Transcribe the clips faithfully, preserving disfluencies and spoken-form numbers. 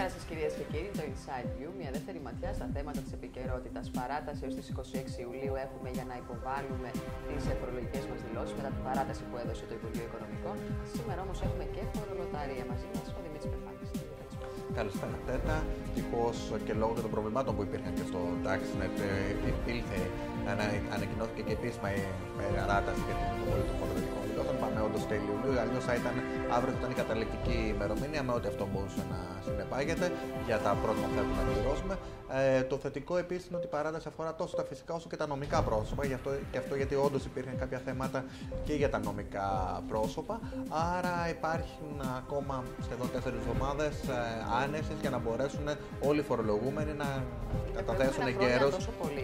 Καλησπέρα σας κυρίες και κύριοι, το Inside View, μια δεύτερη ματιά στα θέματα της επικαιρότητας. Παράταση έως τις είκοσι έξι Ιουλίου έχουμε για να υποβάλουμε τις φορολογικές μας δηλώσεις μετά την παράταση που έδωσε το Υπουργείο Οικονομικών. Σήμερα όμως έχουμε και φορολοταρία μαζί μας, ο Δημήτρης Πεφάκης. Καλησπέρα Τέτα. Ευτυχώς και λόγω των προβλημάτων που υπήρχαν και στο TaxNet υπήρχε, ανακοινώθηκε και επίσημα η παράταση για την υποβολή των φορολογικών δηλώσεων. Πάμε όντως τέλη Ιουλίου, αλλιώς θα ήταν αύριο, θα ήταν η καταληκτική ημερομηνία με ό,τι αυτό μπορούσε να συνεπάγεται για τα πρώτα που θέλουμε να πληρώσουμε. Ε, το θετικό επίσης είναι ότι η παράταση αφορά τόσο τα φυσικά όσο και τα νομικά πρόσωπα. Γι' αυτό, και αυτό γιατί όντως υπήρχαν κάποια θέματα και για τα νομικά πρόσωπα. Άρα υπάρχουν ακόμα σχεδόν τέσσερις εβδομάδες ε, άνεσης για να μπορέσουν όλοι οι φορολογούμενοι να καταθέσουν εγκαίρως.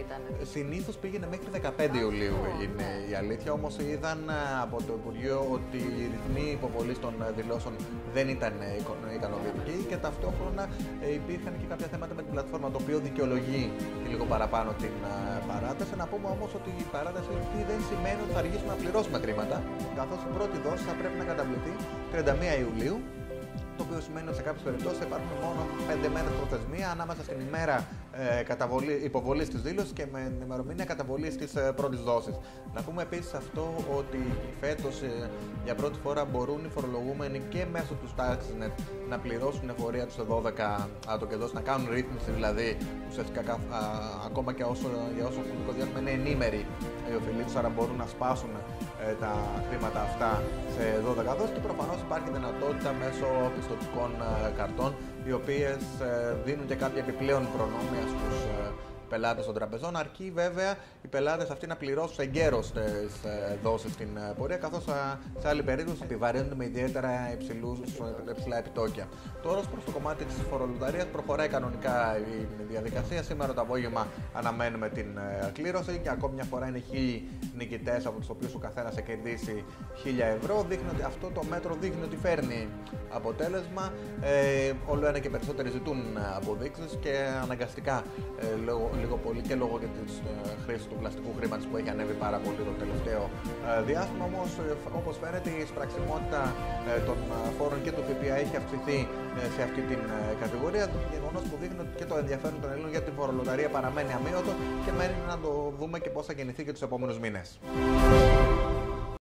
Συνήθως πήγαινε μέχρι δεκαπέντε Ιουλίου, είναι η αλήθεια. Όμως είδαν από το Υπουργείο ότι η ρυθμή υποβολής των δηλώσεων δεν ήταν ικανοποιητική και ταυτόχρονα υπήρχαν και κάποια θέματα με την πλατφόρμα, το οποίο δικαιολογεί και λίγο παραπάνω την παράταση. Να πούμε όμως ότι η παράταση αυτή δεν σημαίνει ότι θα αργήσουμε να πληρώσουμε χρήματα, καθώς η πρώτη δόση θα πρέπει να καταβληθεί τριάντα μία Ιουλίου. Το οποίο σημαίνει ότι σε κάποιες περιπτώσεις θα υπάρχουν μόνο πέντε μέρες προθεσμία ανάμεσα στην ημέρα ε, καταβολή, υποβολής της δήλωσης και με την ημερομηνία καταβολής της ε, πρώτης δόσης. Να πούμε επίσης αυτό ότι φέτος ε, για πρώτη φορά μπορούν οι φορολογούμενοι και μέσω του TaxNet να πληρώσουν την εφορία τους σε δώδεκα άτομα και δόσεις, να κάνουν ρύθμιση δηλαδή ουσιαστικά α, ακόμα και όσο, για όσο χρονικό διάστημα είναι ενήμεροι οι οφειλοί τους, άρα μπορούν να σπάσουν ε, τα χρήματα αυτά σε δώδεκα δόσεις και προφανώς υπάρχει δυνατότητα μέσω πιστωτικών καρτών, οι οποίες δίνουν και κάποια επιπλέον προνόμια στους πελάτες των τραπεζών, αρκεί βέβαια οι πελάτες αυτοί να πληρώσουν εγκαίρως τις δόσεις στην πορεία, καθώς σε άλλη περίπτωση επιβαρύνονται με ιδιαίτερα υψηλούς, υψηλά επιτόκια. Τώρα, προς το κομμάτι της φορολοταρίας, προχωράει κανονικά η διαδικασία. Σήμερα το απόγευμα αναμένουμε την κλήρωση και ακόμη μια φορά είναι χίλιοι νικητές, από τους οποίους ο καθένας θα κερδίσει χίλια ευρώ. Δείχνει ότι αυτό το μέτρο δείχνει ότι φέρνει αποτέλεσμα. Ε, όλο ένα και περισσότεροι ζητούν αποδείξεις και αναγκαστικά ε, λόγω λίγο πολύ και λόγω και της ε, χρήσης του πλαστικού χρήματος που έχει ανέβει πάρα πολύ το τελευταίο ε, διάστημα. Όμως, ε, όπως φαίνεται, η εισπραξιμότητα ε, των φόρων και του ΦΠΑ έχει αυξηθεί ε, σε αυτή την ε, κατηγορία. Το γεγονός που δείχνει ότι και το ενδιαφέρον των Ελλήνων για την φορολοταρία παραμένει αμύωτο και μένει να το δούμε και πώς θα γεννηθεί και τους επόμενους μήνες.